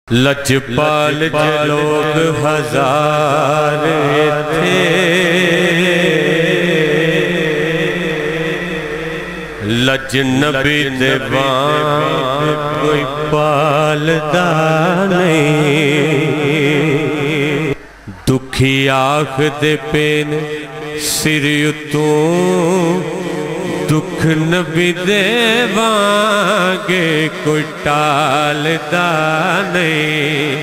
لجپال لوگ ہزار تھے، لجنبی دیوان کوئی پالدا نہیں، دکھی آخ دے پین سریتوں، دکھ نبی دیوانگے کوئی ٹالدا نہیں۔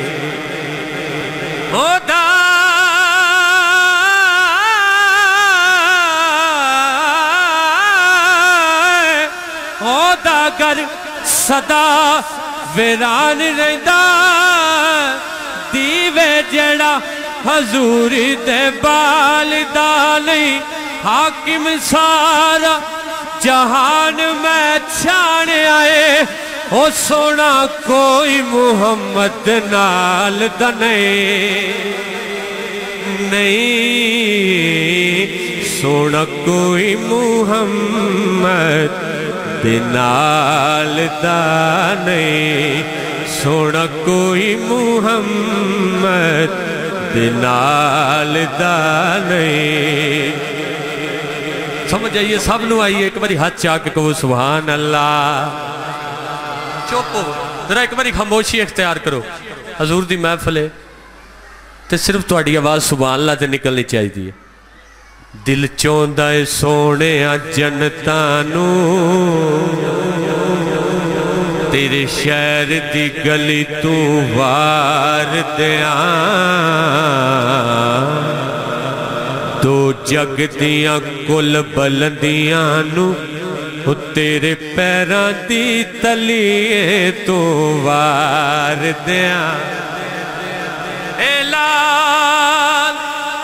اودا گر صدا ویران رہندا، دیوے جڑا حضوری دے بالدا نہیں، حاکم سارا جہان میں چھانے آئے، او سونا کوئی محمد نال دا نہیں، سونا کوئی محمد نال دا نہیں، سونا کوئی محمد نال دا نہیں۔ سمجھ آئیے، سب نو آئیے، ایک باری ہاتھ چاہ کے کہو سبحان اللہ۔ چوپو ذرا ایک باری خاموشی اختیار کرو، حضور دی محفل ہے تے صرف تہاڈی آواز سبحان اللہ تے نکلنی چاہیے۔ دل چوندا ہے سونے جنتانو، تیرے شہر دی گلی تو وار دیاں، دو جگ دیاں کل بلندیاں نو، تیرے پیران دی تلیے تو وار دیاں۔ اعلان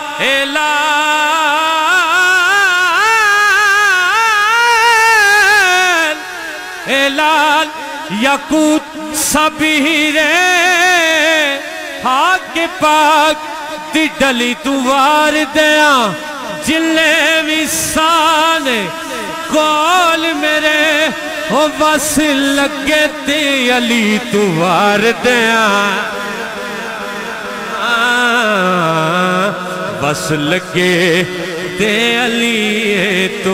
اعلان اعلان یاقوت سبیرے، حق پاک دی ڈلی تو وار دیاں، جلے ویسانے قول میرے، او بس لگے تے علی تو وار دیاں، بس لگے تے علی تو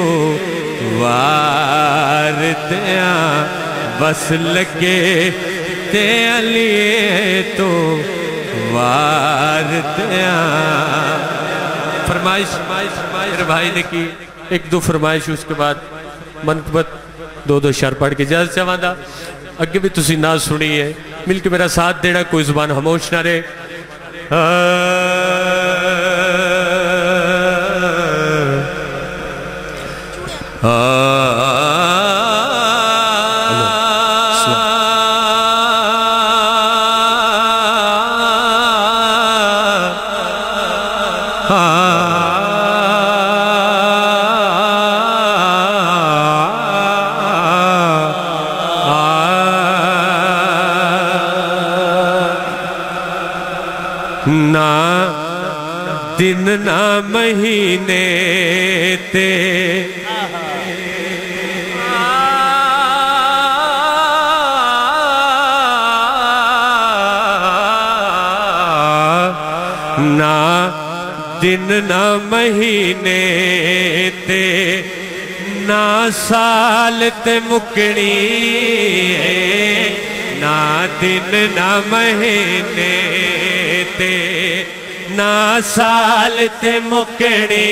وار دیاں، بس لگے تے علی تو وار دیاں۔ فرمائش میرے بھائی نے کی، ایک دو فرمائش، اس کے بعد منقبت دو شعر پڑھ کے اجازت چاہواندہ۔ اگے بھی تسی نہ سنی ہے، مل کے میرا ساتھ دینا، کوئی زبان خاموش نہ رہے۔ نہ دن نہ مہینے تے نہ دن نہ مہینے تے، نہ سال تے مکنی، نہ دن نہ مہینے تے، نہ سال تے مکنی،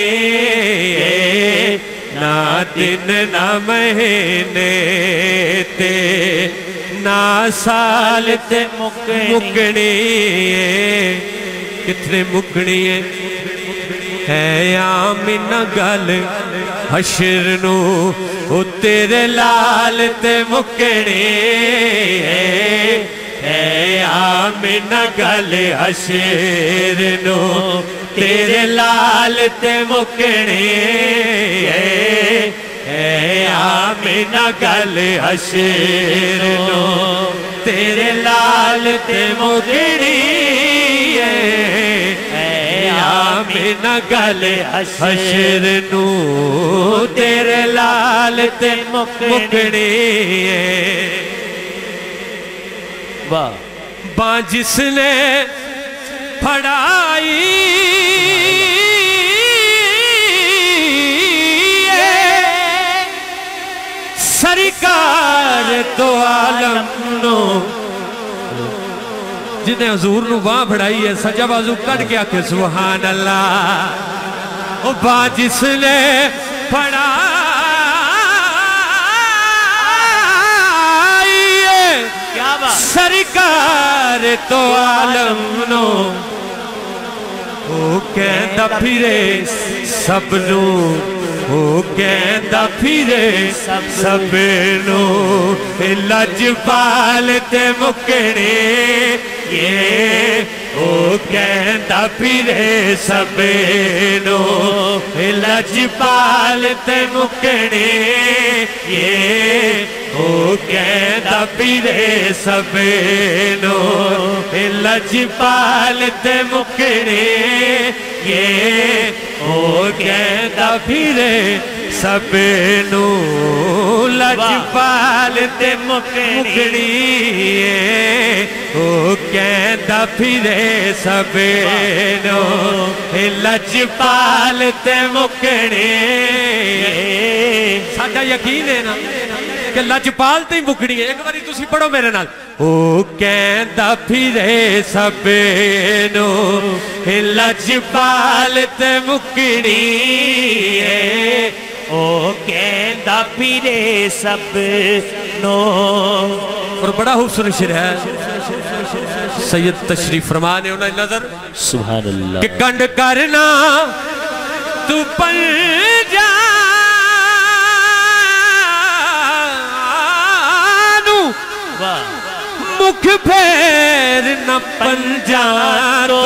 نہ دن نہ مہینے تے، نہ سال تے مکنی، کتنے مکنی ہے آمینہ گل حشر نو، او تیرے لال تے مکنی ہے آمینہ گل حشر نو، تیرے لال تے مکنی ہے آمینہ گل حشر نو، تیرے لال تے مکنی ہے آمینہ گل حشر نو، تیرے لال تے مکنی ہے۔ واہ باں جس نے پھڑائی سرکار تو عالم نو جنہیں حضور نو باں پھڑائی ہے سجا بازو کٹ گیا کہ سبحان اللہ او باں جس نے پھڑائی سرکار تو عالم نو او کہندہ پھرے سب نو او کہندہ پھرے سب نو لجپال تے مکڑے او کہندہ پھرے سب نو لجپال تے مکڑے او کہندہ پھرے سب نو لجپال تے مکڑے او کہندہ پھرے سب نو لجپال تے مکڑی او کہندہ پھرے سب نو لجپال تے مکڑی ساڈا یقین ہے نا کہ لجپال تے مکڑی ہے ایک باری تسی پڑھو میرے نال او کہندہ پھرے سب نو لجپال تے مکڑی او کہندہ پھرے سب نو اور بڑا خوبصورت شعر ہے سید تشریف فرمانے انہیں نظر سبحان اللہ کہ کنڈ کرنا تو پنجانو مکھ پھیر نہ پنجانو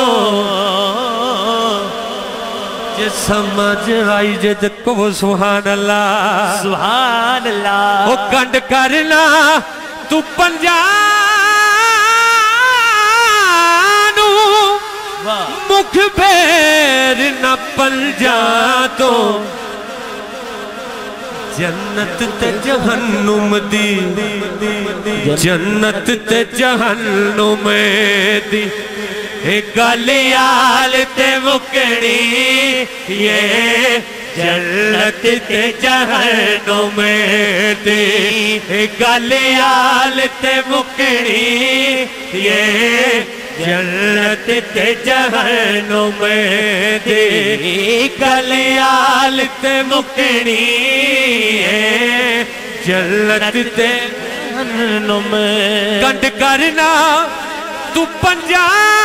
سمجھ آئی جد کو سبحان اللہ سبحان اللہ او کنڈ کرنا تو پنجانو مکھ پھیر نہ پنجانو جنت تے جہنم دی جنت تے جہنم دی گلیال تے مکڑی جنت تے جہنم دی گلیال تے مکڑی جنت تے جہنم دی گلیال تے مکڑی جنت تے جہنم کنڈ کرنا تو پنجاب